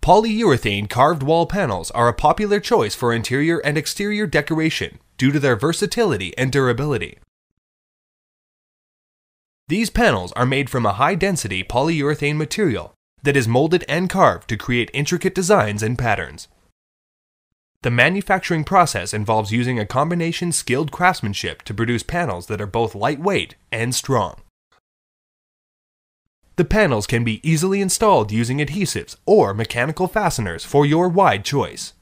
Polyurethane carved wall panels are a popular choice for interior and exterior decoration due to their versatility and durability. These panels are made from a high-density polyurethane material that is molded and carved to create intricate designs and patterns. The manufacturing process involves using a combination skilled craftsmanship to produce panels that are both lightweight and strong. The panels can be easily installed using adhesives or mechanical fasteners for your wide choice.